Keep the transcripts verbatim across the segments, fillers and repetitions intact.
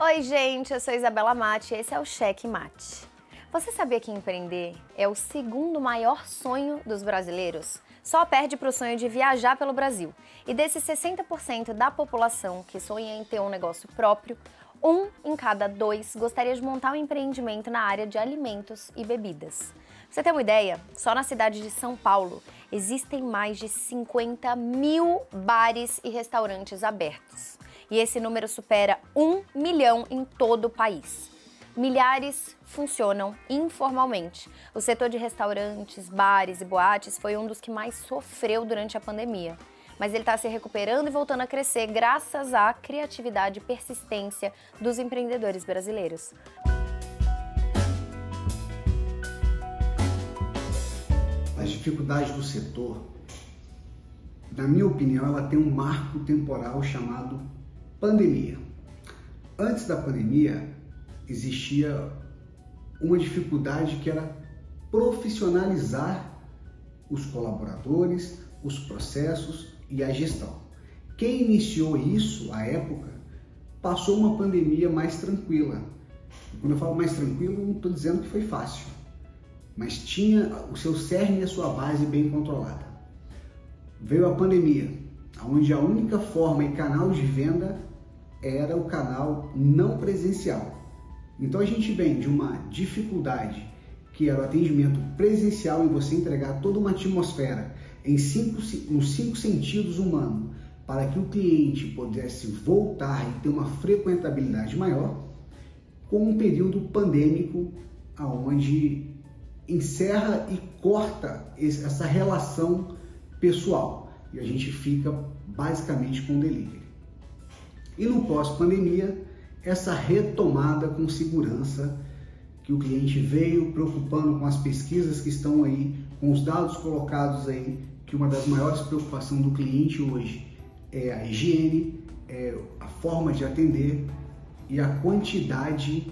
Oi gente, eu sou Isabela Mate e esse é o Cheque Mate. Você sabia que empreender é o segundo maior sonho dos brasileiros? Só perde para o sonho de viajar pelo Brasil. E desses sessenta por cento da população que sonha em ter um negócio próprio, um em cada dois gostaria de montar um empreendimento na área de alimentos e bebidas. Pra você ter uma ideia, só na cidade de São Paulo existem mais de cinquenta mil bares e restaurantes abertos. E esse número supera um milhão em todo o país. Milhares funcionam informalmente. O setor de restaurantes, bares e boates foi um dos que mais sofreu durante a pandemia. Mas ele está se recuperando e voltando a crescer graças à criatividade e persistência dos empreendedores brasileiros. As dificuldades do setor, na minha opinião, ela tem um marco temporal chamado pandemia. Antes da pandemia, existia uma dificuldade que era profissionalizar os colaboradores, os processos e a gestão. Quem iniciou isso, à época, passou uma pandemia mais tranquila. E quando eu falo mais tranquilo, não estou dizendo que foi fácil, mas tinha o seu cerne e a sua base bem controlada. Veio a pandemia, onde a única forma e canal de venda era o canal não presencial. Então a gente vem de uma dificuldade que era o atendimento presencial e você entregar toda uma atmosfera em cinco, nos cinco sentidos humanos para que o cliente pudesse voltar e ter uma frequentabilidade maior, com um período pandêmico onde encerra e corta essa relação pessoal e a gente fica basicamente com o delivery. E no pós-pandemia, essa retomada com segurança, que o cliente veio preocupando com as pesquisas que estão aí, com os dados colocados aí, que uma das maiores preocupações do cliente hoje é a higiene, é a forma de atender e a quantidade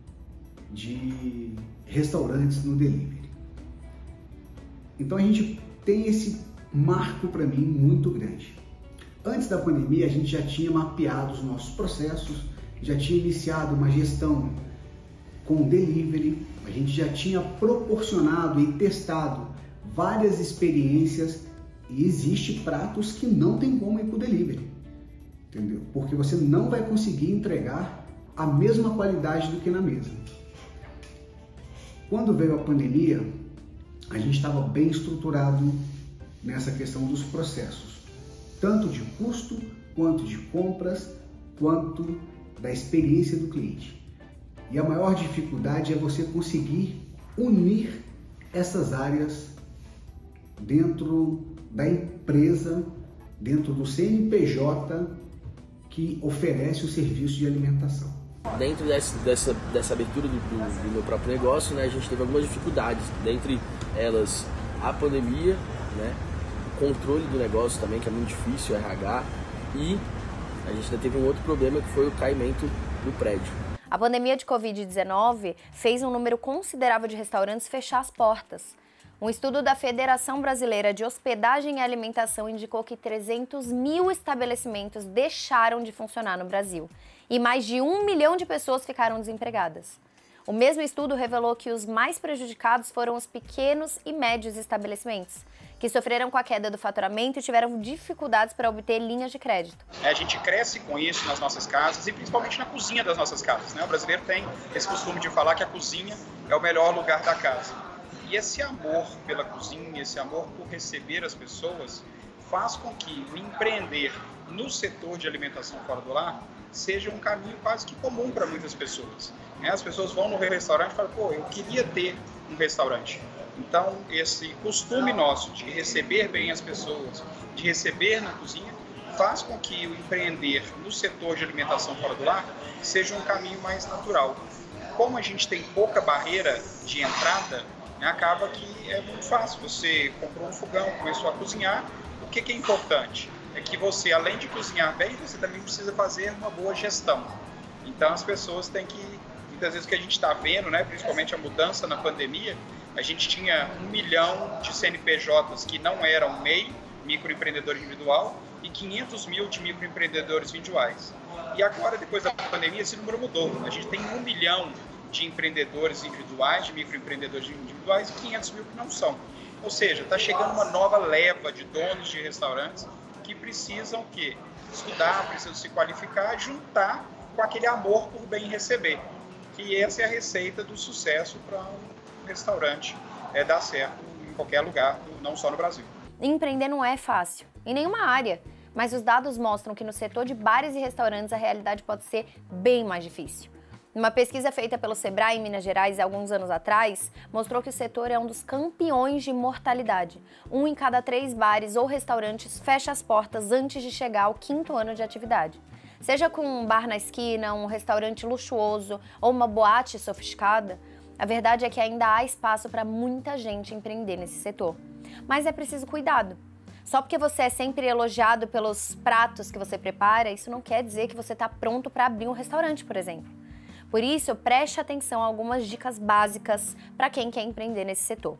de restaurantes no delivery. Então a gente tem esse marco para mim muito grande. Antes da pandemia a gente já tinha mapeado os nossos processos, já tinha iniciado uma gestão com delivery, a gente já tinha proporcionado e testado várias experiências e existe pratos que não tem como ir para o delivery, entendeu? Porque você não vai conseguir entregar a mesma qualidade do que na mesa. Quando veio a pandemia, a gente estava bem estruturado nessa questão dos processos, tanto de custo, quanto de compras, quanto da experiência do cliente. E a maior dificuldade é você conseguir unir essas áreas dentro da empresa, dentro do C N P J que oferece o serviço de alimentação. Dentro dessa, dessa, dessa abertura do, do, do meu próprio negócio, né, a gente teve algumas dificuldades, dentre elas a pandemia, né, o controle do negócio também, que é muito difícil, o R H, e a gente ainda teve um outro problema que foi o caimento do prédio. A pandemia de covid dezenove fez um número considerável de restaurantes fechar as portas. Um estudo da Federação Brasileira de Hospedagem e Alimentação indicou que trezentos mil estabelecimentos deixaram de funcionar no Brasil e mais de um milhão de pessoas ficaram desempregadas. O mesmo estudo revelou que os mais prejudicados foram os pequenos e médios estabelecimentos, que sofreram com a queda do faturamento e tiveram dificuldades para obter linhas de crédito. A gente cresce com isso nas nossas casas e principalmente na cozinha das nossas casas, né? O brasileiro tem esse costume de falar que a cozinha é o melhor lugar da casa. E esse amor pela cozinha, esse amor por receber as pessoas, faz com que o empreender no setor de alimentação fora do lar seja um caminho quase que comum para muitas pessoas. As pessoas vão no restaurante e falam, pô, eu queria ter um restaurante. Então, esse costume nosso de receber bem as pessoas, de receber na cozinha, faz com que o empreender no setor de alimentação fora do lar seja um caminho mais natural. Como a gente tem pouca barreira de entrada, né, acaba que é muito fácil. Você comprou um fogão, começou a cozinhar. O que, que é importante? É que você, além de cozinhar bem, você também precisa fazer uma boa gestão. Então, as pessoas têm que, muitas vezes o que a gente está vendo, né, principalmente a mudança na pandemia, a gente tinha um milhão de C N P Js que não eram M E I, microempreendedor individual, e quinhentos mil de microempreendedores individuais. E agora, depois da pandemia, esse número mudou. A gente tem um milhão de empreendedores individuais, de microempreendedores individuais, e quinhentos mil que não são. Ou seja, está chegando uma nova leva de donos de restaurantes que precisam que estudar, precisam se qualificar, juntar com aquele amor por bem receber. Que essa é a receita do sucesso para um restaurante é, dar certo em qualquer lugar, não só no Brasil. Empreender não é fácil, em nenhuma área, mas os dados mostram que no setor de bares e restaurantes a realidade pode ser bem mais difícil. Uma pesquisa feita pelo Sebrae em Minas Gerais alguns anos atrás mostrou que o setor é um dos campeões de mortalidade. Um em cada três bares ou restaurantes fecha as portas antes de chegar ao quinto ano de atividade. Seja com um bar na esquina, um restaurante luxuoso ou uma boate sofisticada, a verdade é que ainda há espaço para muita gente empreender nesse setor. Mas é preciso cuidado. Só porque você é sempre elogiado pelos pratos que você prepara, isso não quer dizer que você está pronto para abrir um restaurante, por exemplo. Por isso, preste atenção a algumas dicas básicas para quem quer empreender nesse setor.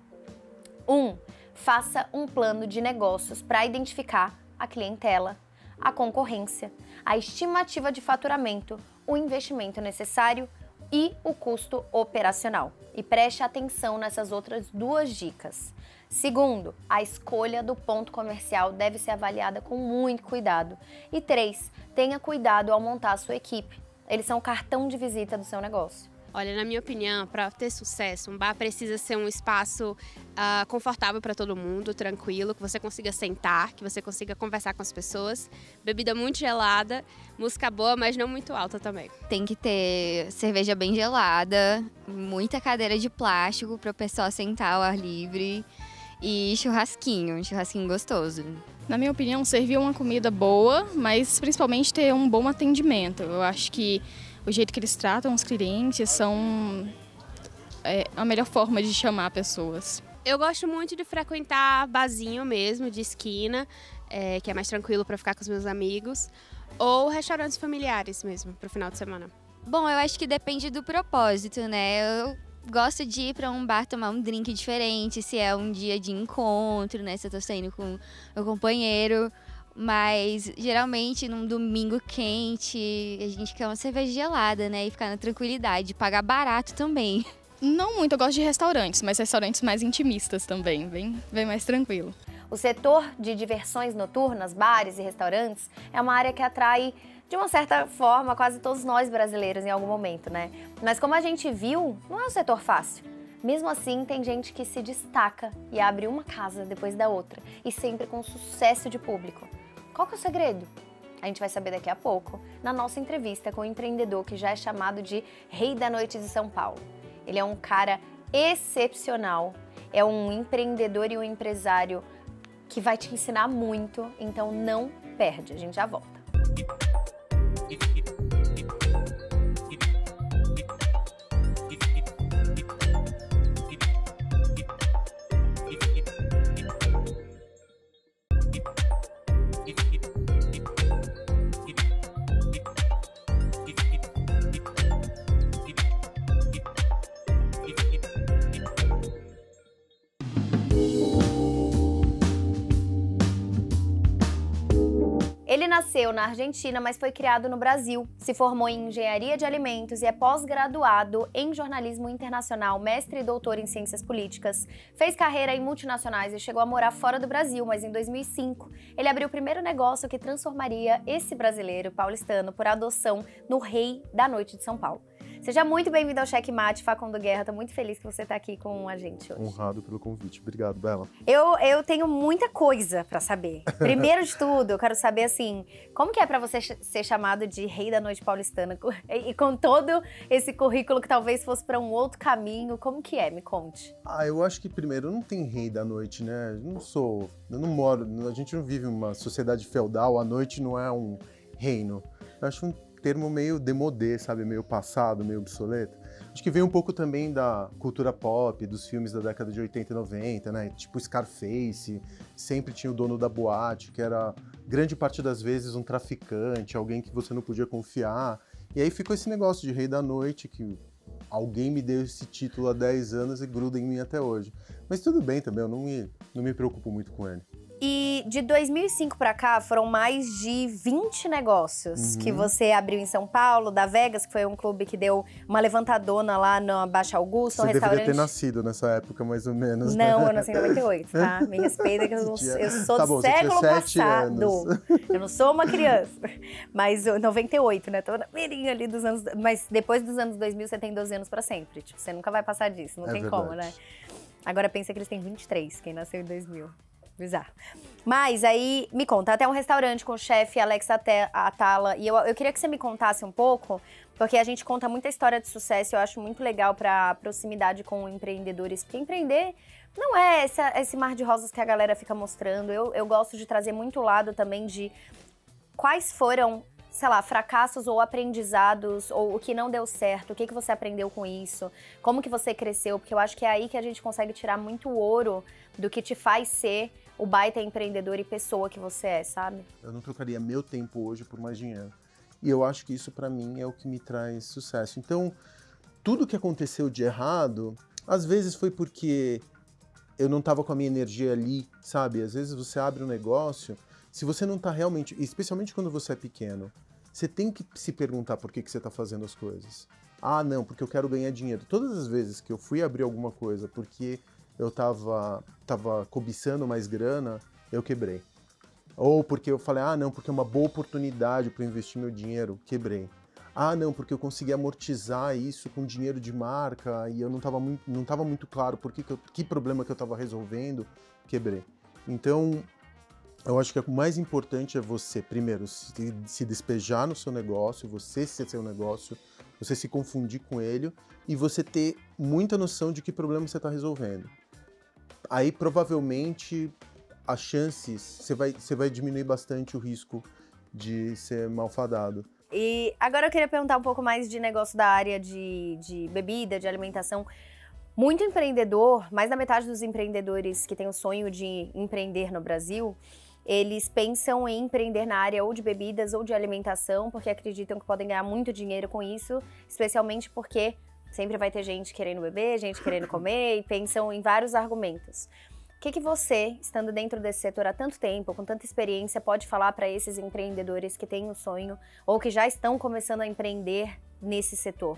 um. Faça um plano de negócios para identificar a clientela, a concorrência, a estimativa de faturamento, o investimento necessário e o custo operacional. E preste atenção nessas outras duas dicas. Segundo, a escolha do ponto comercial deve ser avaliada com muito cuidado. E três, tenha cuidado ao montar a sua equipe. Eles são o cartão de visita do seu negócio. Olha, na minha opinião, para ter sucesso, um bar precisa ser um espaço uh, confortável para todo mundo, tranquilo, que você consiga sentar, que você consiga conversar com as pessoas. Bebida muito gelada, música boa, mas não muito alta também. Tem que ter cerveja bem gelada, muita cadeira de plástico para o pessoal sentar ao ar livre e churrasquinho, um churrasquinho gostoso. Na minha opinião, servir uma comida boa, mas principalmente ter um bom atendimento. Eu acho que o jeito que eles tratam os clientes são é, a melhor forma de chamar pessoas. Eu gosto muito de frequentar barzinho mesmo, de esquina, é, que é mais tranquilo para ficar com os meus amigos, ou restaurantes familiares mesmo, para o final de semana. Bom, eu acho que depende do propósito, né? Eu gosto de ir para um bar tomar um drink diferente, se é um dia de encontro, né? Se eu tô saindo com meu companheiro. Mas, geralmente, num domingo quente, a gente quer uma cerveja gelada, né? E ficar na tranquilidade, pagar barato também. Não muito, eu gosto de restaurantes, mas restaurantes mais intimistas também, bem, bem mais tranquilo. O setor de diversões noturnas, bares e restaurantes, é uma área que atrai, de uma certa forma, quase todos nós brasileiros em algum momento, né? Mas como a gente viu, não é um setor fácil. Mesmo assim, tem gente que se destaca e abre uma casa depois da outra, e sempre com sucesso de público. Qual que é o segredo? A gente vai saber daqui a pouco, na nossa entrevista com um empreendedor que já é chamado de Rei da Noite de São Paulo. Ele é um cara excepcional, é um empreendedor e um empresário que vai te ensinar muito, então não perde, a gente já volta. Ele nasceu na Argentina, mas foi criado no Brasil. Se formou em engenharia de alimentos e é pós-graduado em jornalismo internacional, mestre e doutor em ciências políticas. Fez carreira em multinacionais e chegou a morar fora do Brasil, mas em dois mil e cinco ele abriu o primeiro negócio que transformaria esse brasileiro paulistano por adoção no Rei da Noite de São Paulo. Seja muito bem-vindo ao Checkmate, Facundo Guerra. Estou muito feliz que você está aqui com a gente hoje. Honrado pelo convite. Obrigado, Bela. Eu, eu tenho muita coisa para saber. Primeiro de tudo, eu quero saber, assim, como que é para você ser chamado de Rei da Noite Paulistana? E com todo esse currículo que talvez fosse para um outro caminho, como que é? Me conte. Ah, eu acho que primeiro, não tem Rei da Noite, né? Eu não sou... Eu não moro... A gente não vive uma sociedade feudal, a noite não é um reino. Eu acho um termo meio demodé, sabe? Meio passado, meio obsoleto. Acho que vem um pouco também da cultura pop, dos filmes da década de oitenta e noventa, né? Tipo Scarface, sempre tinha o dono da boate, que era, grande parte das vezes, um traficante, alguém que você não podia confiar. E aí ficou esse negócio de Rei da Noite, que alguém me deu esse título há dez anos e gruda em mim até hoje. Mas tudo bem também, eu não me, não me preocupo muito com ele. E de dois mil e cinco pra cá, foram mais de vinte negócios Uhum. que você abriu em São Paulo, da Vegas, que foi um clube que deu uma levantadona lá na Baixa Augusta, um Você restaurante... deveria ter nascido nessa época, mais ou menos. né? Não, eu nasci em noventa e oito, tá? Me respeita que eu, não, Tinha- eu sou Tá do bom, você tinha século sete passado. anos. Eu não sou uma criança. Mas eu- noventa e oito, né? Tô na beirinha ali dos anos... Mas depois dos anos dois mil, você tem doze anos pra sempre. Tipo, você nunca vai passar disso, não É tem verdade. como, né? Agora pensa que eles têm vinte e três, quem nasceu em dois mil. Bizarro. Mas aí, me conta, até um restaurante com o chefe Alex Ate- Atala, e eu, eu queria que você me contasse um pouco, porque a gente conta muita história de sucesso, eu acho muito legal pra proximidade com empreendedores, porque empreender não é essa- esse mar de rosas que a galera fica mostrando, eu, eu gosto de trazer muito o lado também de quais foram, sei lá, fracassos ou aprendizados, ou o que não deu certo, o que, que você aprendeu com isso, como que você cresceu, porque eu acho que é aí que a gente consegue tirar muito ouro do que te faz ser o baita empreendedor e pessoa que você é, sabe? Eu não trocaria meu tempo hoje por mais dinheiro. E eu acho que isso, pra mim, é o que me traz sucesso. Então, tudo que aconteceu de errado, às vezes foi porque eu não estava com a minha energia ali, sabe? Às vezes você abre um negócio, se você não tá realmente, especialmente quando você é pequeno, você tem que se perguntar por que, que você está fazendo as coisas. Ah, não, porque eu quero ganhar dinheiro. Todas as vezes que eu fui abrir alguma coisa porque eu tava, tava cobiçando mais grana, eu quebrei. Ou porque eu falei, ah, não, porque é uma boa oportunidade para investir meu dinheiro, quebrei. Ah, não, porque eu consegui amortizar isso com dinheiro de marca e eu não estava muito, não tava muito claro por que, que, eu, que problema que eu estava resolvendo, quebrei. Então, eu acho que o mais importante é você, primeiro, se, se despejar no seu negócio, você ser seu negócio, você se confundir com ele e você ter muita noção de que problema você está resolvendo. Aí, provavelmente, as chances, você vai, você vai diminuir bastante o risco de ser malfadado. E agora eu queria perguntar um pouco mais de negócio da área de, de bebida, de alimentação. Muito empreendedor, mais da metade dos empreendedores que têm o sonho de empreender no Brasil, eles pensam em empreender na área ou de bebidas ou de alimentação, porque acreditam que podem ganhar muito dinheiro com isso, especialmente porque sempre vai ter gente querendo beber, gente querendo comer, e pensam em vários argumentos. O que, que você, estando dentro desse setor há tanto tempo, com tanta experiência, pode falar para esses empreendedores que têm um sonho ou que já estão começando a empreender nesse setor?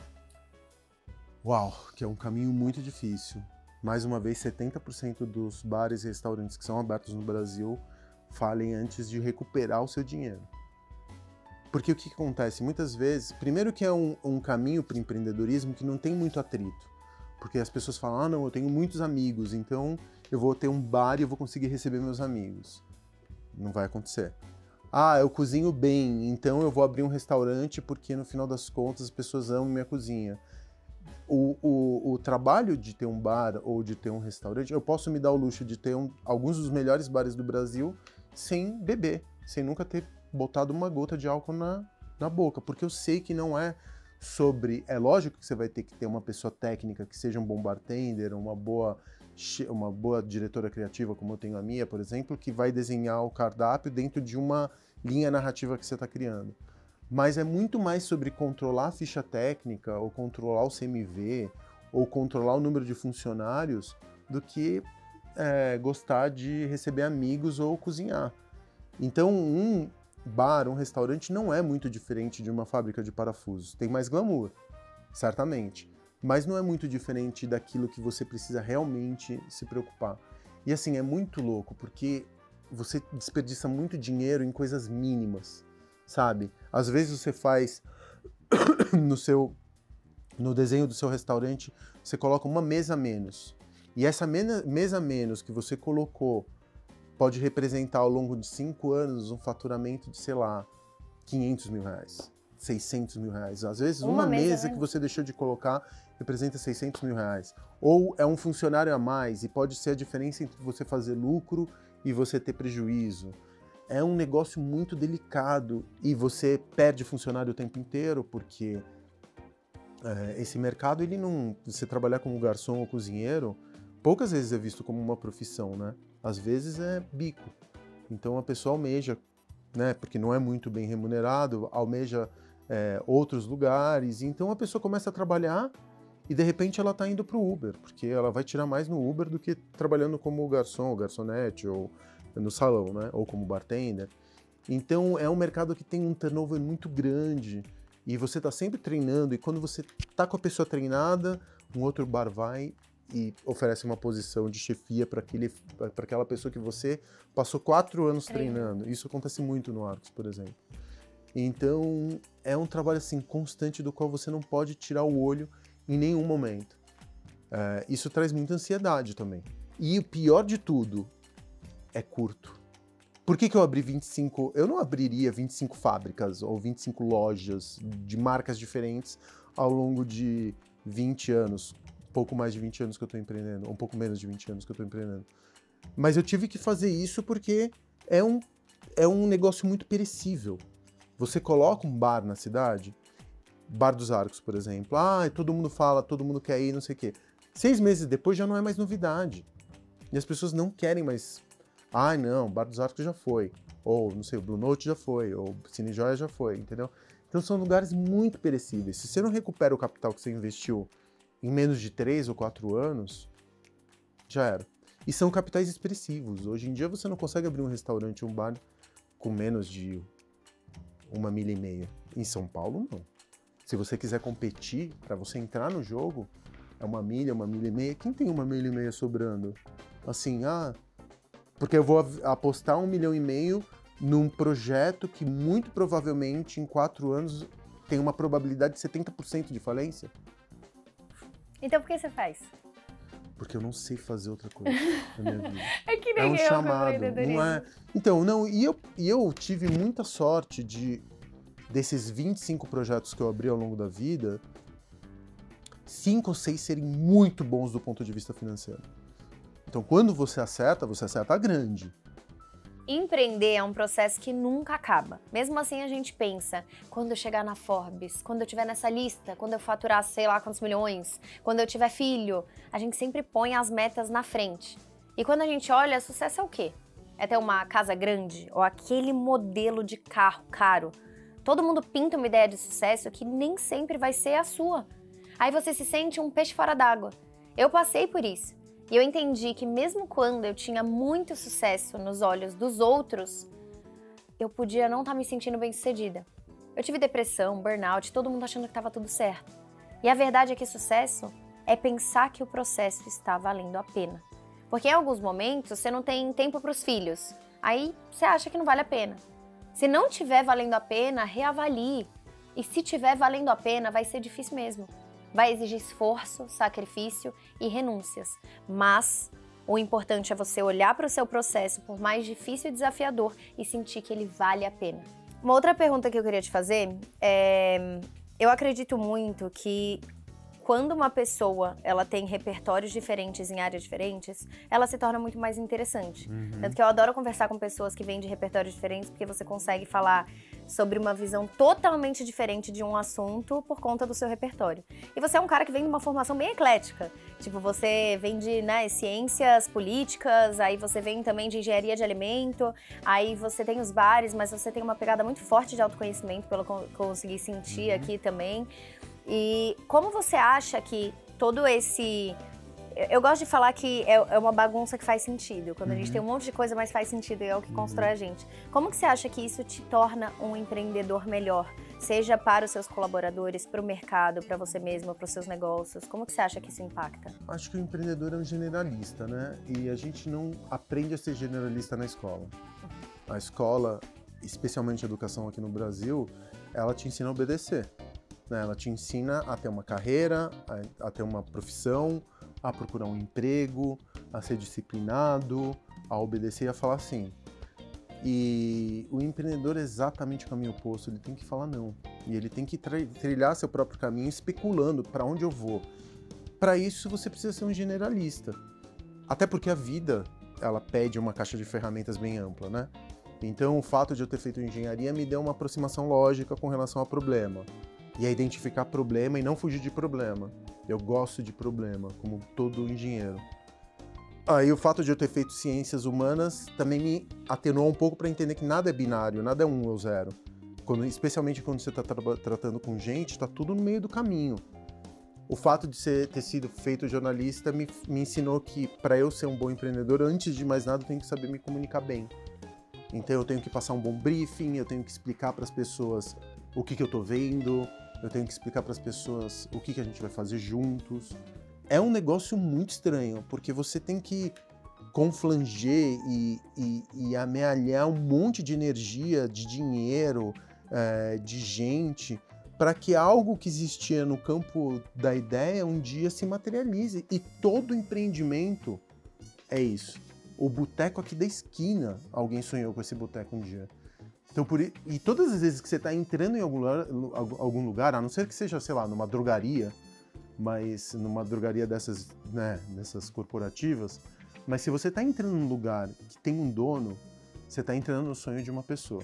Uau, que é um caminho muito difícil. Mais uma vez, setenta por cento dos bares e restaurantes que são abertos no Brasil falem antes de recuperar o seu dinheiro. Porque o que acontece? Muitas vezes, primeiro que é um, um caminho para o empreendedorismo que não tem muito atrito. Porque as pessoas falam, ah não, eu tenho muitos amigos, então eu vou ter um bar e eu vou conseguir receber meus amigos. Não vai acontecer. Ah, eu cozinho bem, então eu vou abrir um restaurante porque no final das contas as pessoas amam minha cozinha. O, o, o trabalho de ter um bar ou de ter um restaurante, eu posso me dar o luxo de ter um, alguns dos melhores bares do Brasil sem beber, sem nunca ter botado uma gota de álcool na, na boca, porque eu sei que não é sobre... É lógico que você vai ter que ter uma pessoa técnica que seja um bom bartender, uma boa, uma boa diretora criativa, como eu tenho a minha, por exemplo, que vai desenhar o cardápio dentro de uma linha narrativa que você está criando. Mas é muito mais sobre controlar a ficha técnica, ou controlar o C M V, ou controlar o número de funcionários, do que é, gostar de receber amigos ou cozinhar. Então, um bar, um restaurante não é muito diferente de uma fábrica de parafusos. Tem mais glamour, certamente, mas não é muito diferente daquilo que você precisa realmente se preocupar. E assim, é muito louco, porque você desperdiça muito dinheiro em coisas mínimas, sabe? Às vezes você faz no seu no desenho do seu restaurante, você coloca uma mesa a menos. E essa mesa a menos que você colocou pode representar ao longo de cinco anos um faturamento de, sei lá, quinhentos mil reais, seiscentos mil reais. Às vezes uma, uma mesa, mesa que você deixou de colocar representa seiscentos mil reais. Ou é um funcionário a mais e pode ser a diferença entre você fazer lucro e você ter prejuízo. É um negócio muito delicado e você perde funcionário o tempo inteiro porque é, esse mercado, ele não... Você trabalhar como garçom ou cozinheiro, poucas vezes é visto como uma profissão, né? Às vezes é bico. Então a pessoa almeja, né? Porque não é muito bem remunerado, almeja é, outros lugares. Então a pessoa começa a trabalhar e de repente ela está indo para o Uber, porque ela vai tirar mais no Uber do que trabalhando como garçom, garçonete ou no salão, né? Ou como bartender. Então é um mercado que tem um turnover muito grande e você está sempre treinando, e quando você está com a pessoa treinada, um outro bar vai e oferece uma posição de chefia para aquela pessoa que você passou quatro anos treinando. Isso acontece muito no Arcos, por exemplo. Então é um trabalho assim constante do qual você não pode tirar o olho em nenhum momento. É, isso traz muita ansiedade também. E o pior de tudo é curto. Por que que eu abri vinte e cinco... Eu não abriria vinte e cinco fábricas ou vinte e cinco lojas de marcas diferentes ao longo de vinte anos, pouco mais de vinte anos que eu estou empreendendo, ou um pouco menos de vinte anos que eu estou empreendendo. Mas eu tive que fazer isso porque é um, é um negócio muito perecível. Você coloca um bar na cidade, Bar dos Arcos, por exemplo, ah, todo mundo fala, todo mundo quer ir, não sei o quê. Seis meses depois já não é mais novidade. E as pessoas não querem mais... Ah, não, Bar dos Arcos já foi. Ou, não sei, o Blue Note já foi. Ou Cine Joia já foi, entendeu? Então são lugares muito perecíveis. Se você não recupera o capital que você investiu em menos de três ou quatro anos, já era. E são capitais expressivos. Hoje em dia você não consegue abrir um restaurante ou um bar com menos de uma milha e meia. Em São Paulo, não. Se você quiser competir, para você entrar no jogo, é uma milha, uma milha e meia. Quem tem uma milha e meia sobrando? Assim, ah... Porque eu vou apostar um milhão e meio num projeto que muito provavelmente em quatro anos tem uma probabilidade de setenta por cento de falência. Então por que você faz? Porque eu não sei fazer outra coisa na minha vida. É que nem é um eu chamado, não é? Então, não, e eu, e eu tive muita sorte de, desses vinte e cinco projetos que eu abri ao longo da vida, cinco ou seis serem muito bons do ponto de vista financeiro. Então, quando você acerta, você acerta grande. Empreender é um processo que nunca acaba. Mesmo assim, a gente pensa, quando eu chegar na Forbes, quando eu estiver nessa lista, quando eu faturar sei lá quantos milhões, quando eu tiver filho, a gente sempre põe as metas na frente. E quando a gente olha, sucesso é o quê? É ter uma casa grande ou aquele modelo de carro caro. Todo mundo pinta uma ideia de sucesso que nem sempre vai ser a sua. Aí você se sente um peixe fora d'água. Eu passei por isso. E eu entendi que mesmo quando eu tinha muito sucesso nos olhos dos outros, eu podia não estar me sentindo bem-sucedida. Eu tive depressão, burnout, todo mundo achando que estava tudo certo. E a verdade é que sucesso é pensar que o processo está valendo a pena. Porque em alguns momentos você não tem tempo para os filhos, aí você acha que não vale a pena. Se não tiver valendo a pena, reavalie. E se tiver valendo a pena, vai ser difícil mesmo. Vai exigir esforço, sacrifício e renúncias. Mas o importante é você olhar para o seu processo, por mais difícil e desafiador, e sentir que ele vale a pena. Uma outra pergunta que eu queria te fazer é... Eu acredito muito que quando uma pessoa ela tem repertórios diferentes em áreas diferentes, ela se torna muito mais interessante. Uhum. Tanto que eu adoro conversar com pessoas que vêm de repertórios diferentes, porque você consegue falar sobre uma visão totalmente diferente de um assunto por conta do seu repertório. E você é um cara que vem de uma formação bem eclética. Tipo, você vem de né, ciências políticas, aí você vem também de engenharia de alimento, aí você tem os bares, mas você tem uma pegada muito forte de autoconhecimento, pelo que eu consegui sentir uhum. aqui também. E como você acha que todo esse... Eu gosto de falar que é uma bagunça que faz sentido. Quando uhum. a gente tem um monte de coisa, mas faz sentido e é o que uhum. constrói a gente. Como que você acha que isso te torna um empreendedor melhor? Seja para os seus colaboradores, para o mercado, para você mesmo, para os seus negócios. Como que você acha que isso impacta? Acho que o empreendedor é um generalista, né? E a gente não aprende a ser generalista na escola. A escola, especialmente a educação aqui no Brasil, ela te ensina a obedecer. Ela te ensina a ter uma carreira, a, a ter uma profissão, a procurar um emprego, a ser disciplinado, a obedecer e a falar sim. E o empreendedor é exatamente o caminho oposto, ele tem que falar não. E ele tem que trilhar seu próprio caminho especulando para onde eu vou. Para isso você precisa ser um generalista. Até porque a vida, ela pede uma caixa de ferramentas bem ampla, né? Então o fato de eu ter feito engenharia me deu uma aproximação lógica com relação ao problema. E a identificar problema e não fugir de problema. Eu gosto de problema, como todo engenheiro. Ah, e o fato de eu ter feito ciências humanas também me atenuou um pouco para entender que nada é binário, nada é um ou zero. Quando, especialmente quando você está tra tratando com gente, está tudo no meio do caminho. o fato de ser, ter sido feito jornalista me, me ensinou que para eu ser um bom empreendedor, antes de mais nada, eu tenho que saber me comunicar bem. Então eu tenho que passar um bom briefing, eu tenho que explicar para as pessoas o que, que eu estou vendo, eu tenho que explicar para as pessoas o que, que a gente vai fazer juntos. É um negócio muito estranho, porque você tem que conflanger e, e, e amealhar um monte de energia, de dinheiro, é, de gente, para que algo que existia no campo da ideia um dia se materialize. E todo empreendimento é isso. O boteco aqui da esquina, alguém sonhou com esse boteco um dia. Então, por, e todas as vezes que você está entrando em algum lugar, algum lugar, a não ser que seja, sei lá, numa drogaria, mas numa drogaria dessas, né, dessas corporativas, mas se você está entrando num lugar que tem um dono, você está entrando no sonho de uma pessoa.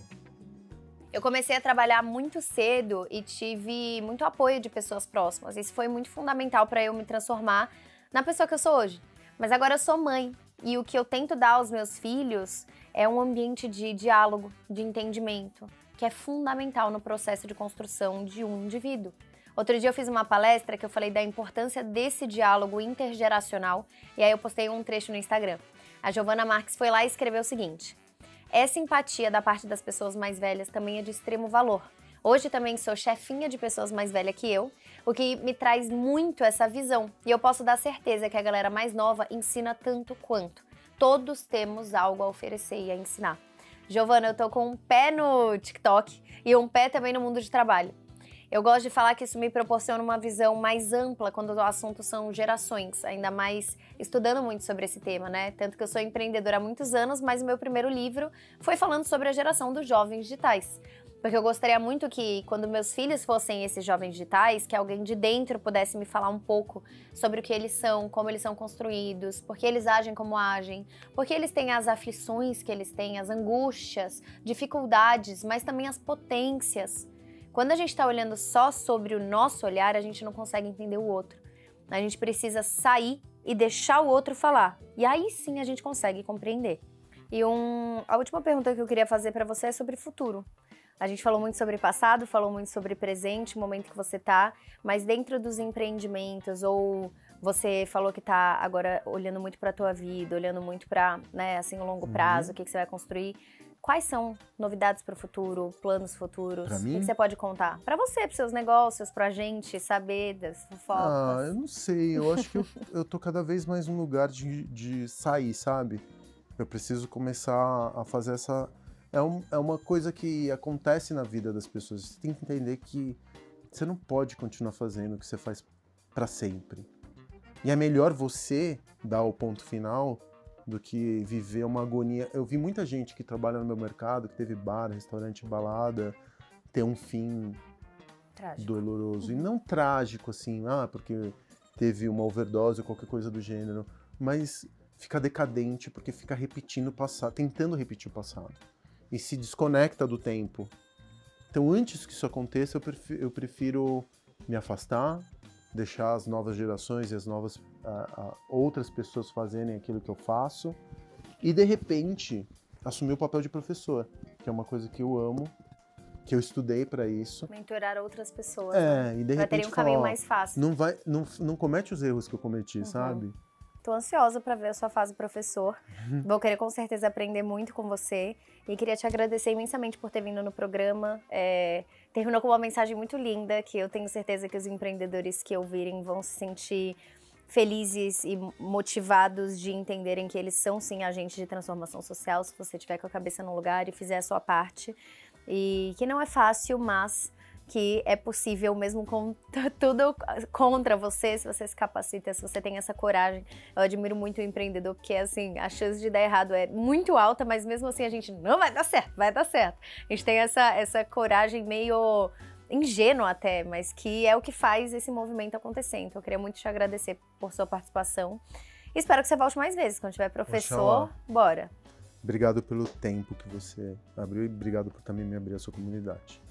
Eu comecei a trabalhar muito cedo e tive muito apoio de pessoas próximas. Isso foi muito fundamental para eu me transformar na pessoa que eu sou hoje. Mas agora eu sou mãe e o que eu tento dar aos meus filhos é um ambiente de diálogo, de entendimento, que é fundamental no processo de construção de um indivíduo. Outro dia eu fiz uma palestra que eu falei da importância desse diálogo intergeracional e aí eu postei um trecho no Instagram. A Giovana Marques foi lá e escreveu o seguinte: essa empatia da parte das pessoas mais velhas também é de extremo valor. Hoje também sou chefinha de pessoas mais velhas que eu, o que me traz muito essa visão. E eu posso dar certeza que a galera mais nova ensina tanto quanto. Todos temos algo a oferecer e a ensinar. Giovana, eu tô com um pé no TikTok e um pé também no mundo de trabalho. Eu gosto de falar que isso me proporciona uma visão mais ampla quando o assunto são gerações, ainda mais estudando muito sobre esse tema, né? Tanto que eu sou empreendedora há muitos anos, mas o meu primeiro livro foi falando sobre a geração dos jovens digitais. Porque eu gostaria muito que, quando meus filhos fossem esses jovens digitais, que alguém de dentro pudesse me falar um pouco sobre o que eles são, como eles são construídos, por que eles agem como agem, por que eles têm as aflições que eles têm, as angústias, dificuldades, mas também as potências. Quando a gente está olhando só sobre o nosso olhar, a gente não consegue entender o outro. A gente precisa sair e deixar o outro falar. E aí sim a gente consegue compreender. E um, a última pergunta que eu queria fazer para você é sobre futuro. A gente falou muito sobre passado, falou muito sobre presente, o momento que você tá, mas dentro dos empreendimentos, ou você falou que tá agora olhando muito para a tua vida, olhando muito para, né, assim, o longo prazo, uhum. o que, que você vai construir. Quais são novidades para o futuro, planos futuros? Pra mim? O que você pode contar? Para você, para seus negócios, para a gente saber das fofocas. Ah, eu não sei. Eu acho que eu, eu tô cada vez mais num lugar de, de sair, sabe? Eu preciso começar a fazer essa... É, um, é uma coisa que acontece na vida das pessoas. Você tem que entender que você não pode continuar fazendo o que você faz para sempre. E é melhor você dar o ponto final do que viver uma agonia. Eu vi muita gente que trabalha no meu mercado, que teve bar, restaurante, balada, ter um fim trágico. Doloroso. E não trágico, assim, ah, porque teve uma overdose ou qualquer coisa do gênero, mas fica decadente porque fica repetindo o passado, tentando repetir o passado. E se desconecta do tempo. Então, antes que isso aconteça, eu prefiro, eu prefiro me afastar, deixar as novas gerações e as novas a, a, outras pessoas fazerem aquilo que eu faço e, de repente, assumir o papel de professor, que é uma coisa que eu amo, que eu estudei para isso. Mentorar outras pessoas, é, né? E de pra repente terem um caminho falar, mais fácil. Não, vai, não, não comete os erros que eu cometi, uhum. sabe? Tô ansiosa para ver a sua fase professor. Uhum. Vou querer com certeza aprender muito com você. E queria te agradecer imensamente por ter vindo no programa. É, terminou com uma mensagem muito linda, que eu tenho certeza que os empreendedores que ouvirem vão se sentir felizes e motivados de entenderem que eles são sim agentes de transformação social, se você estiver com a cabeça no lugar e fizer a sua parte. E que não é fácil, mas que é possível mesmo com tudo contra você, se você se capacita, se você tem essa coragem. Eu admiro muito o empreendedor, porque assim, a chance de dar errado é muito alta, mas mesmo assim a gente, não, vai dar certo, vai dar certo. A gente tem essa, essa coragem meio ingênua até, mas que é o que faz esse movimento acontecer. Então eu queria muito te agradecer por sua participação. Espero que você volte mais vezes, quando tiver professor, bora. Obrigado pelo tempo que você abriu e obrigado por também me abrir a sua comunidade.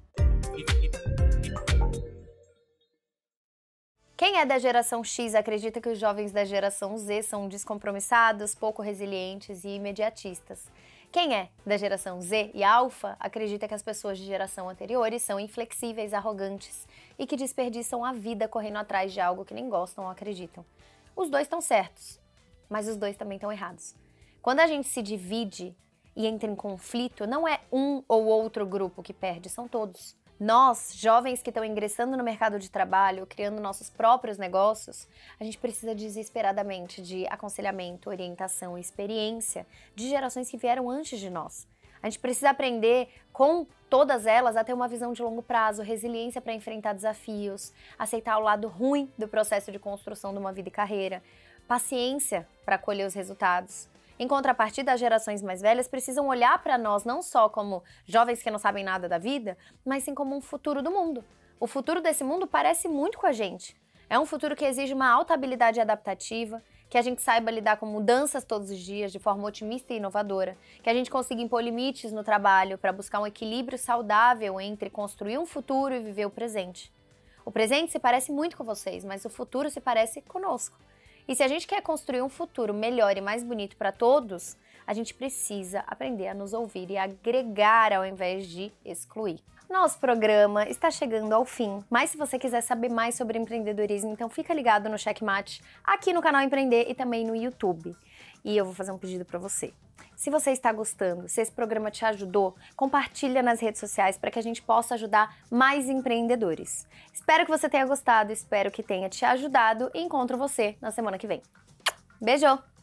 Quem é da geração X acredita que os jovens da geração Z são descompromissados, pouco resilientes e imediatistas. Quem é da geração Z e Alpha acredita que as pessoas de geração anteriores são inflexíveis, arrogantes e que desperdiçam a vida correndo atrás de algo que nem gostam ou acreditam. Os dois estão certos, mas os dois também estão errados. Quando a gente se divide e entra em conflito, não é um ou outro grupo que perde, são todos. Nós, jovens que estão ingressando no mercado de trabalho, criando nossos próprios negócios, a gente precisa desesperadamente de aconselhamento, orientação e experiência de gerações que vieram antes de nós. A gente precisa aprender com todas elas a ter uma visão de longo prazo, resiliência para enfrentar desafios, aceitar o lado ruim do processo de construção de uma vida e carreira, paciência para colher os resultados. Em contrapartida, as gerações mais velhas precisam olhar para nós não só como jovens que não sabem nada da vida, mas sim como um futuro do mundo. O futuro desse mundo parece muito com a gente. É um futuro que exige uma alta habilidade adaptativa, que a gente saiba lidar com mudanças todos os dias de forma otimista e inovadora, que a gente consiga impor limites no trabalho para buscar um equilíbrio saudável entre construir um futuro e viver o presente. O presente se parece muito com vocês, mas o futuro se parece conosco. E se a gente quer construir um futuro melhor e mais bonito para todos, a gente precisa aprender a nos ouvir e agregar ao invés de excluir. Nosso programa está chegando ao fim, mas se você quiser saber mais sobre empreendedorismo, então fica ligado no Checkmate, aqui no canal Empreender e também no YouTube. E eu vou fazer um pedido para você. Se você está gostando, se esse programa te ajudou, compartilha nas redes sociais para que a gente possa ajudar mais empreendedores. Espero que você tenha gostado, espero que tenha te ajudado e encontro você na semana que vem. Beijo!